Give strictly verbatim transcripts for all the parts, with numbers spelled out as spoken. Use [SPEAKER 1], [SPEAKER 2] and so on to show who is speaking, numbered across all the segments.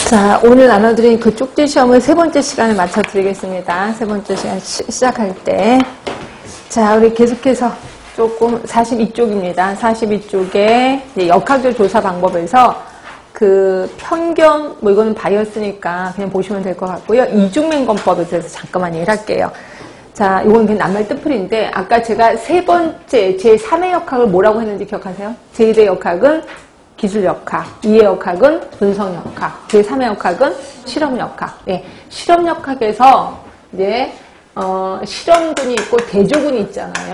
[SPEAKER 1] 자, 오늘 나눠드린 그 쪽지 시험을 세 번째 시간에 맞춰드리겠습니다. 세 번째 시간 시, 시작할 때. 자, 우리 계속해서 조금 사십이 쪽입니다. 사십이 쪽에 역학적 조사 방법에서 그 편견, 뭐 이거는 바이어스니까 그냥 보시면 될 것 같고요. 이중맹건법에 대해서 잠깐만 얘기를 할게요. 자, 이건 그냥 낱말 뜻풀인데, 아까 제가 세 번째 제삼의 역학을 뭐라고 했는지 기억하세요? 제일 의 역학은 기술역학, 이의 역학은 분석역학, 제삼의 역학은 실험역학. 네, 실험역학에서 이제 어, 실험군이 있고 대조군이 있잖아요.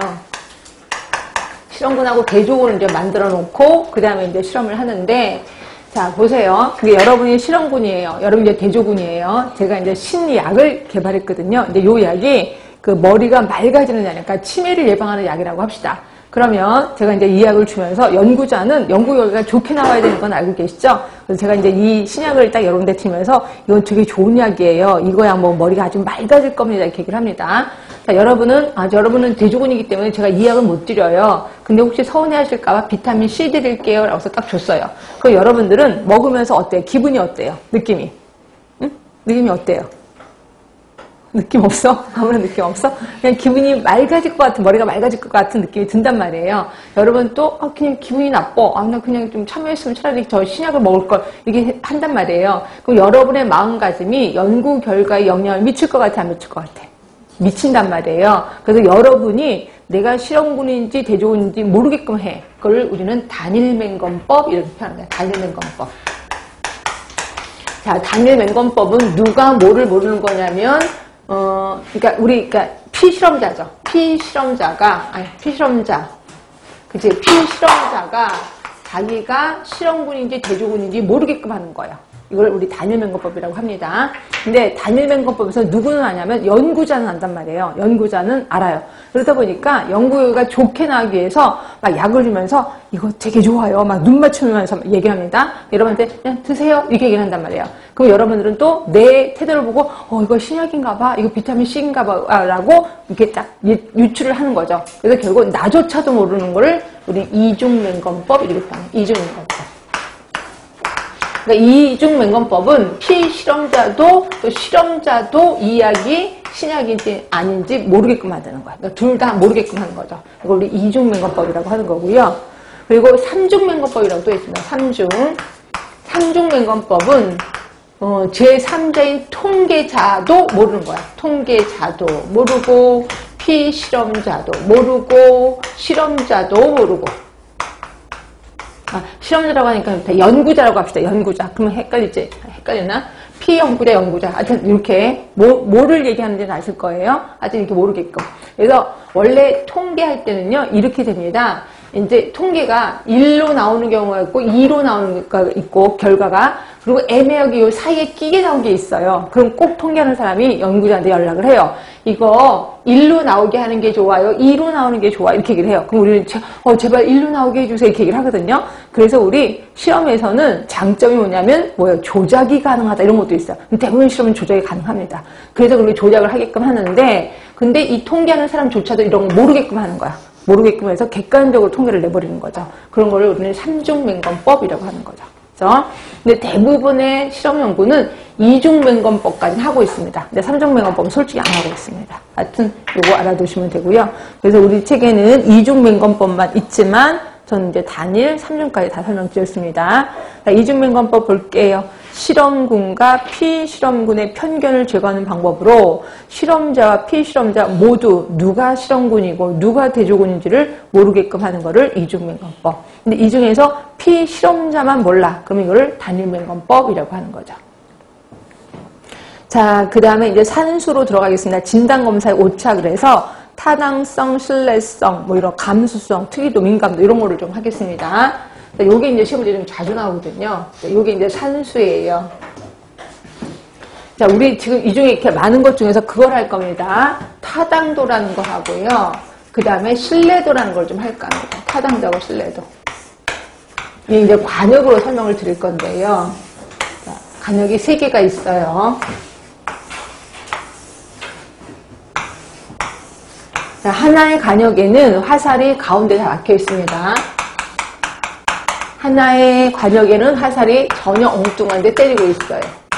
[SPEAKER 1] 실험군하고 대조군을 이제 만들어 놓고 그 다음에 이제 실험을 하는데, 자 보세요. 그게 여러분이 실험군이에요. 여러분 이제 대조군이에요. 제가 이제 신약을 개발했거든요. 근데 요 약이 그 머리가 맑아지는 약, 그러니까 치매를 예방하는 약이라고 합시다. 그러면 제가 이제 이 약을 주면서 연구자는 연구 결과가 좋게 나와야 되는 건 알고 계시죠? 그래서 제가 이제 이 신약을 딱 여러분한테 드리면서 이건 되게 좋은 약이에요. 이거야 뭐 머리가 아주 맑아질 겁니다. 이렇게 얘기를 합니다. 자, 여러분은, 아, 여러분은 대조군이기 때문에 제가 이 약을 못 드려요. 근데 혹시 서운해 하실까봐 비타민 C 드릴게요. 라고 해서 딱 줬어요. 그럼 여러분들은 먹으면서 어때요? 기분이 어때요? 느낌이? 응? 느낌이 어때요? 느낌 없어? 아무런 느낌 없어? 그냥 기분이 맑아질 것 같은, 머리가 맑아질 것 같은 느낌이 든단 말이에요. 여러분 또, 아, 그냥 기분이 나빠. 아, 나 그냥 좀 참여했으면 차라리 저 신약을 먹을 걸. 이게 한단 말이에요. 그럼 여러분의 마음가짐이 연구 결과에 영향을 미칠 것 같아, 안 미칠 것 같아? 미친단 말이에요. 그래서 여러분이 내가 실험군인지 대조군인지 모르게끔 해. 그걸 우리는 단일맹건법, 이렇게 표현합니다. 단일맹건법. 자, 단일맹건법은 누가 뭐를 모르는 거냐면, 어, 그러니까 우리, 그러니까 피실험자죠. 피실험자가, 아니, 피실험자. 그치? 피실험자가 자기가 실험군인지 대조군인지 모르게끔 하는 거예요. 이걸 우리 단일맹건법이라고 합니다. 근데 단일맹건법에서 누구는 아냐면 연구자는 안단 말이에요. 연구자는 알아요. 그러다 보니까 연구 결과가 좋게 나기 위해서 막 약을 주면서 이거 되게 좋아요. 막 눈 맞추면서 얘기를 합니다. 여러분한테 그냥 드세요. 이렇게 얘기를 한단 말이에요. 그럼 여러분들은 또 내 태도를 보고 어 이거 신약인가 봐. 이거 비타민 C인가 봐. 라고 이렇게 딱 유추를 하는 거죠. 그래서 결국 나조차도 모르는 거를 우리 이중맹건법 이렇게 표현해요. 이중맹건법. 그러니까 이중맹건법은 피실험자도 또 실험자도 이 약이 신약인지 아닌지 모르게끔 만드는 거야. 그러니까 둘 다 모르게끔 하는 거죠. 이걸 우리 이중맹건법이라고 하는 거고요. 그리고 삼중맹건법이라고 또 있습니다. 삼중. 삼중맹건법은 어, 제삼자인 통계자도 모르는 거야. 통계자도 모르고 피실험자도 모르고 실험자도 모르고. 아, 실험자라고 하니까 연구자라고 합시다. 연구자. 그러면 헷갈리지? 헷갈리나? 피연구자, 연구자. 하여튼 이렇게 뭐, 뭐를 얘기하는지는 아실 거예요. 하여튼 이렇게 모르게끔. 그래서 원래 통계할 때는요. 이렇게 됩니다. 이제 통계가 일로 나오는 경우가 있고 이로 나오는 경우가 있고 결과가 그리고 애매하게 이 사이에 끼게 나온 게 있어요. 그럼 꼭 통계하는 사람이 연구자한테 연락을 해요. 이거 일로 나오게 하는 게 좋아요? 이로 나오는 게 좋아? 이렇게 얘기를 해요. 그럼 우리는 제, 어, 제발 일로 나오게 해주세요. 이렇게 얘기를 하거든요. 그래서 우리 시험에서는 장점이 뭐냐면 뭐예요? 조작이 가능하다 이런 것도 있어요. 대부분 시험은 조작이 가능합니다. 그래서 그렇게 조작을 하게끔 하는데 근데 이 통계하는 사람조차도 이런 거 모르게끔 하는 거야. 모르게끔 해서 객관적으로 통계를 내버리는 거죠. 그런 거를 우리는 삼중맹건법이라고 하는 거죠. 그렇죠? 근데 대부분의 실험 연구는 이중맹건법까지 하고 있습니다. 근데 삼중맹건법은 솔직히 안 하고 있습니다. 하여튼 이거 알아두시면 되고요. 그래서 우리 책에는 이중맹건법만 있지만 저는 이제 단일, 삼중까지 다 설명드렸습니다. 이중맹건법 볼게요. 실험군과 피실험군의 편견을 제거하는 방법으로 실험자와 피실험자 모두 누가 실험군이고 누가 대조군인지를 모르게끔 하는 거를 이중맹건법. 근데 이 중에서 피실험자만 몰라. 그럼 이거를 단일맹건법이라고 하는 거죠. 자, 그 다음에 이제 산수로 들어가겠습니다. 진단검사의 오차. 그래서 타당성, 신뢰성, 뭐 이런 감수성, 특이도, 민감도 이런 거를 좀 하겠습니다. 요게 이제 시험에 좀 자주 나오거든요. 요게 이제 산수예요. 자, 우리 지금 이 중에 이렇게 많은 것 중에서 그걸 할 겁니다. 타당도라는 거 하고요. 그 다음에 신뢰도라는 걸 좀 할까 합니다. 타당도하고 신뢰도. 이게 이제 관역으로 설명을 드릴 건데요. 자, 관역이 세 개가 있어요. 자, 하나의 관역에는 화살이 가운데 다 막혀 있습니다. 하나의 관역에는 화살이 전혀 엉뚱한데 때리고 있어요.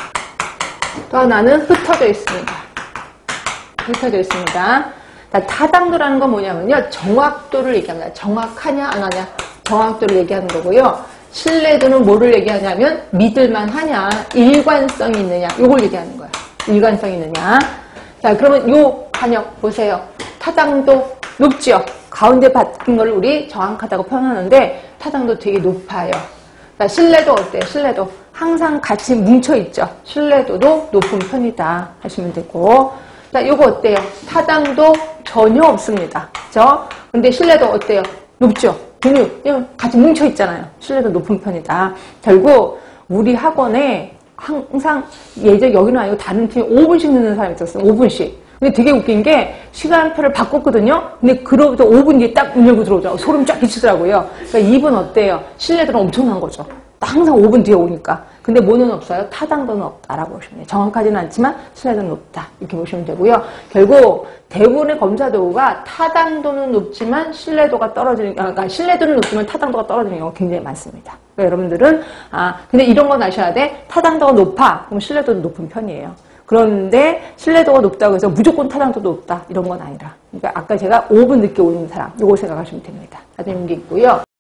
[SPEAKER 1] 또 하나는 흩어져 있습니다. 흩어져 있습니다. 타당도라는 건 뭐냐면요. 정확도를 얘기합니다. 정확하냐 안 하냐. 정확도를 얘기하는 거고요. 신뢰도는 뭐를 얘기하냐면 믿을만 하냐, 일관성이 있느냐, 요걸 얘기하는 거예요. 일관성이 있느냐. 자, 그러면 요 반역 보세요. 타당도 높죠. 가운데 박힌 걸 우리 정확하다고 표현하는데 타당도 되게 높아요. 자, 신뢰도 어때요? 신뢰도 항상 같이 뭉쳐있죠. 신뢰도도 높은 편이다 하시면 되고. 자, 요거 어때요? 타당도 전혀 없습니다. 그죠? 근데 신뢰도 어때요? 높죠? 근육, 같이 뭉쳐있잖아요. 신뢰도 높은 편이다. 결국, 우리 학원에 항상, 예전 여기는 아니고 다른 팀에 오 분씩 넣는 사람이 있었어요. 오 분씩. 근데 되게 웃긴 게, 시간표를 바꿨거든요? 근데 그로부터 오 분 뒤에 딱 문 열고 들어오더라고요. 소름 쫙 끼치더라고요. 그러니까 이분 어때요? 신뢰도는 엄청난 거죠. 항상 오 분 뒤에 오니까. 근데 뭐는 없어요? 타당도는 없다라고 보시면 돼요. 정확하지는 않지만 신뢰도는 높다. 이렇게 보시면 되고요. 결국 대부분의 검사 도구가 타당도는 높지만 신뢰도가 떨어지는, 그러니까 신뢰도는 높지만 타당도가 떨어지는 경우가 굉장히 많습니다. 그러니까 여러분들은, 아, 근데 이런 건 아셔야 돼. 타당도가 높아. 그럼 신뢰도도 높은 편이에요. 그런데 신뢰도가 높다고 해서 무조건 타당도도 높다. 이런 건 아니라. 그러니까 아까 제가 오 분 늦게 오는 사람, 요거 생각하시면 됩니다. 하여튼 이게 있고요.